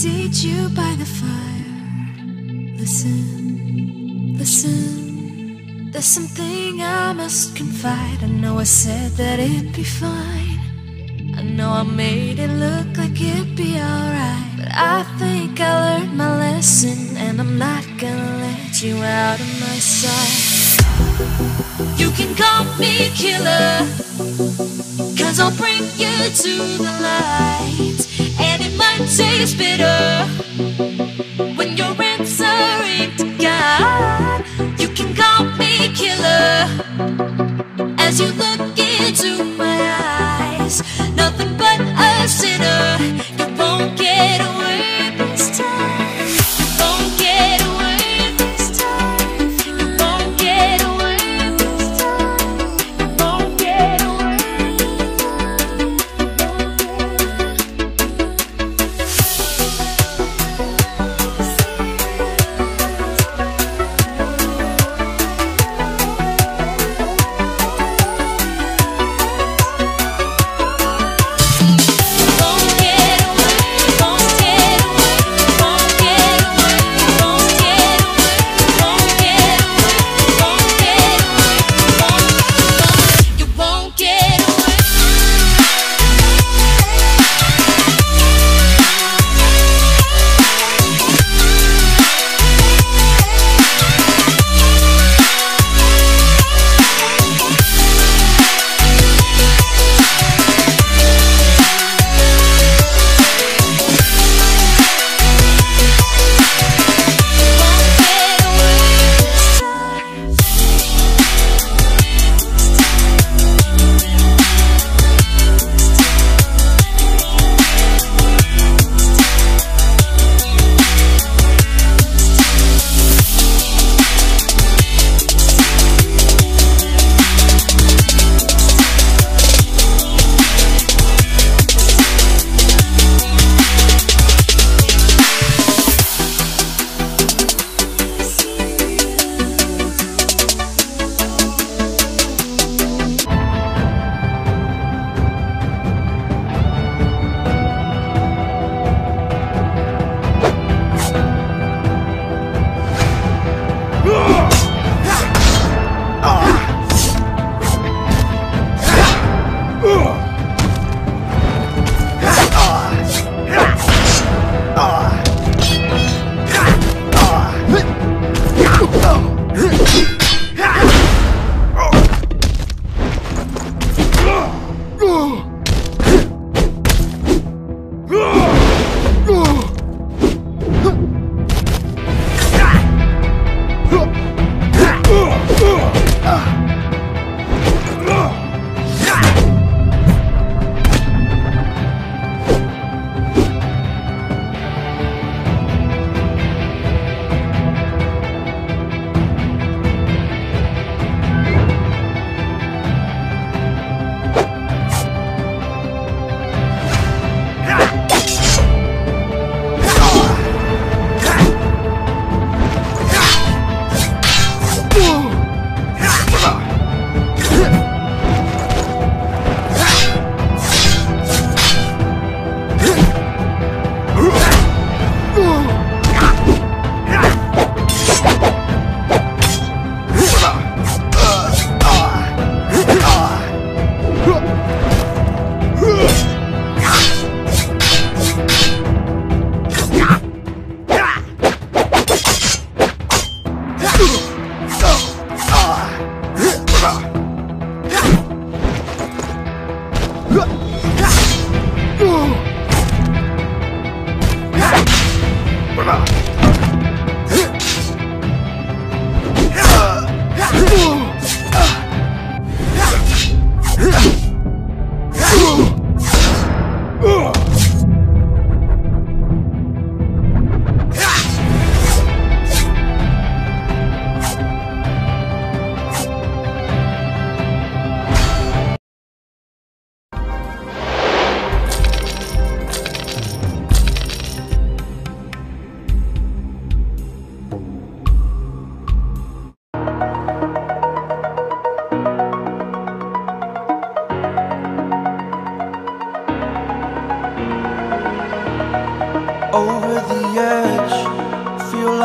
seat you by the fire. Listen, listen, there's something I must confide. I know I said that it'd be fine. I know I made it look like it'd be alright, but I think I learned my lesson, and I'm not gonna let you out of my sight. You can call me killer, 'cause I'll bring you to the light. And it might taste bitter when you're answering to God. You can call me killer as you look into my eyes. Nothing but a sinner. You won't get away this time. You won't get away this time. You won't get away this time. You won't get away this time.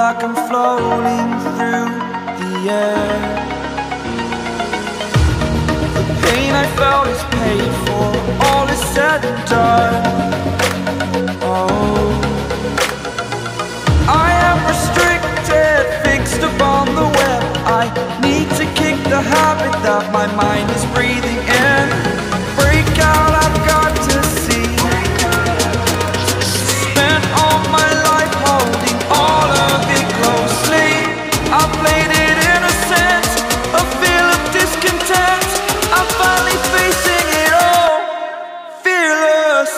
like I'm floating through the air. The pain I felt is paid for, all is said and done. Oh, I am restricted, fixed upon the web. I need to kick the habit that my mind is breathing in. Break out, I've got to see. Spent all my life holding all of it closely. I played it innocent, a feel of discontent. I'm finally facing it all, fearless.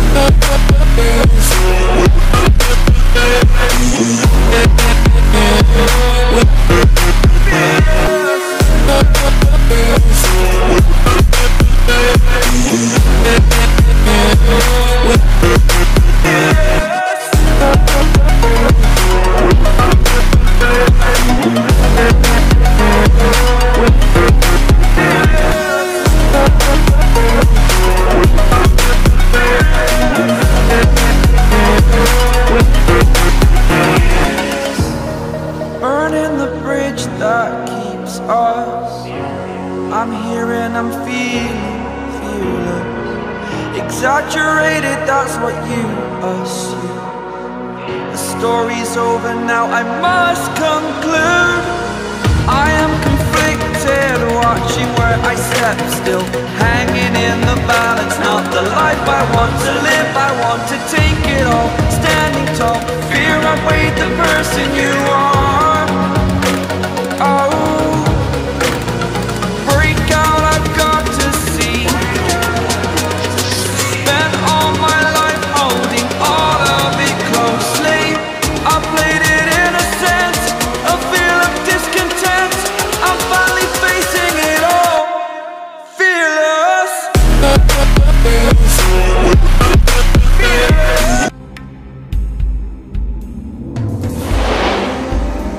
Burning the bridge that keeps us. I'm here and I'm feeling fearless. Exaggerated, that's what you assume. The story's over now, I must conclude. I am conflicted, watching where I step still, hanging in the balance. Not the life I want to live, I want to take it all. Standing tall, fear outweighed the person you are. Oh, break out, I've got to see. Spent all my life holding all of it closely. I played it innocent, a feel of discontent. I'm finally facing it all, fearless. Fearless.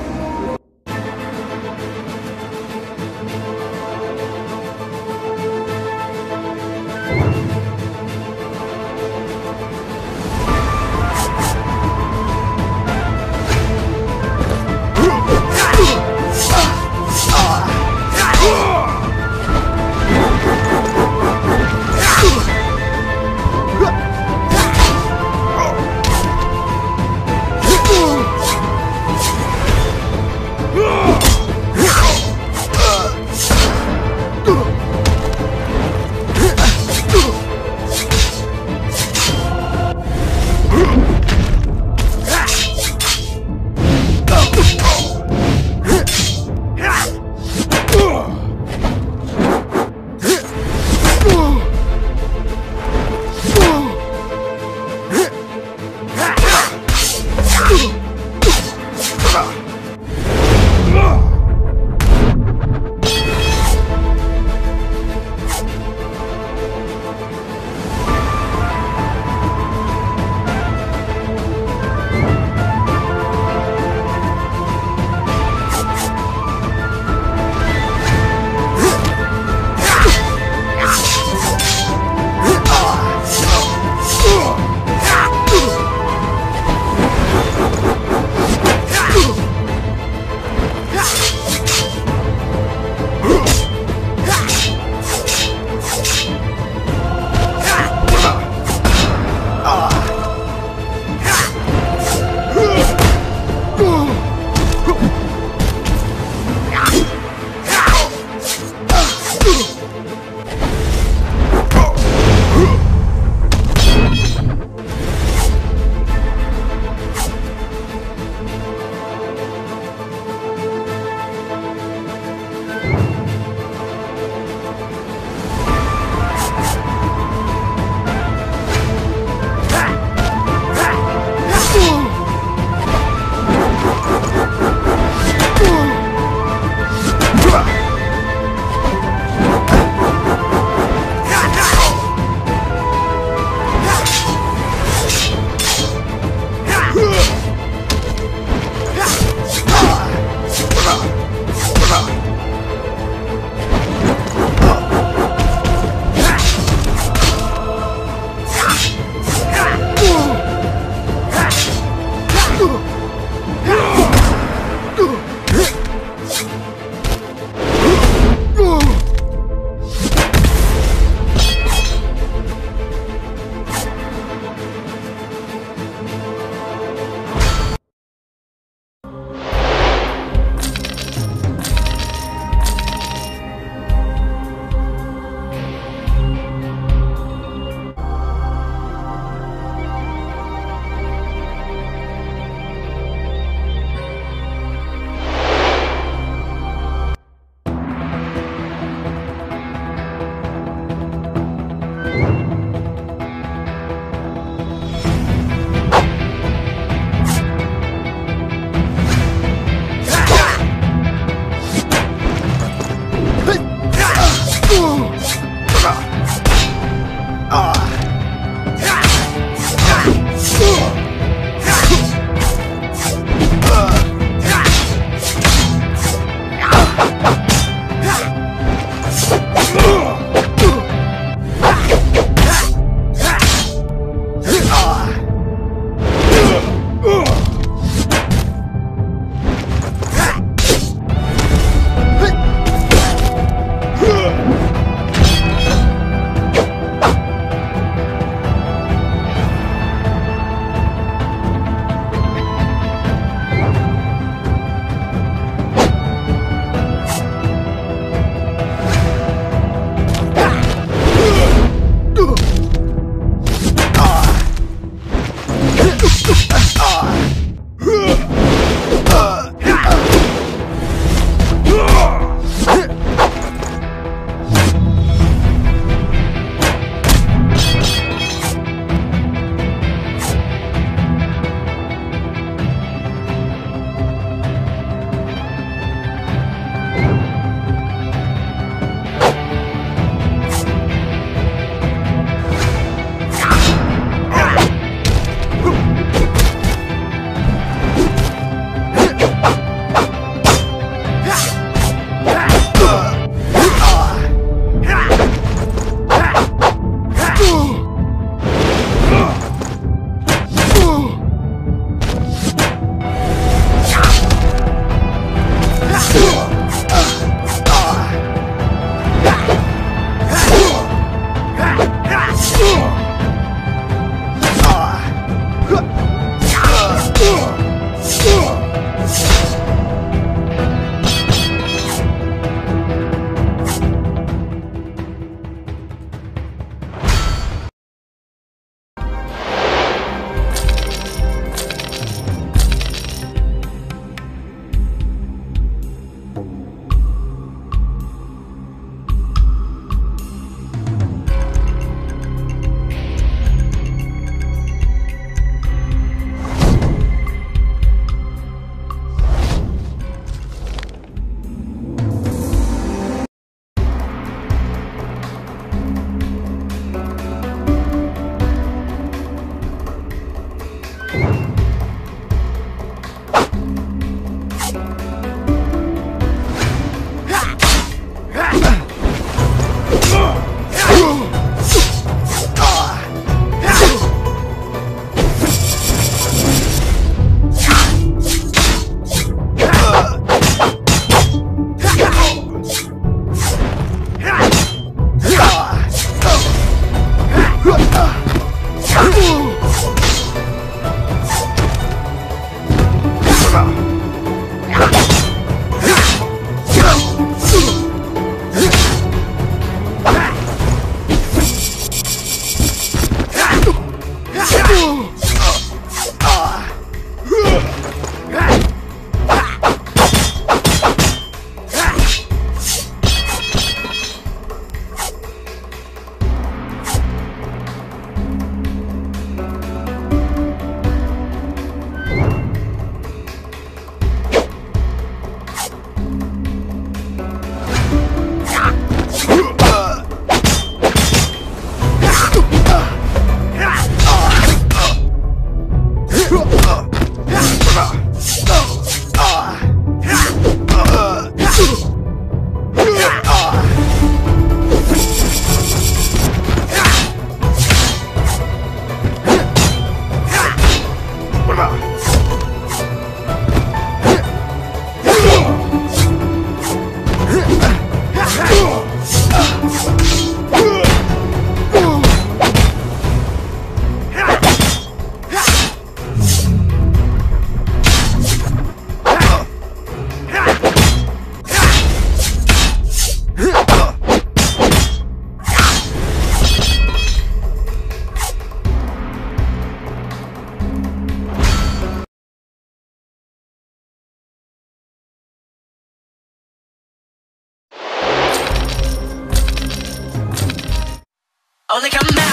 Only come back.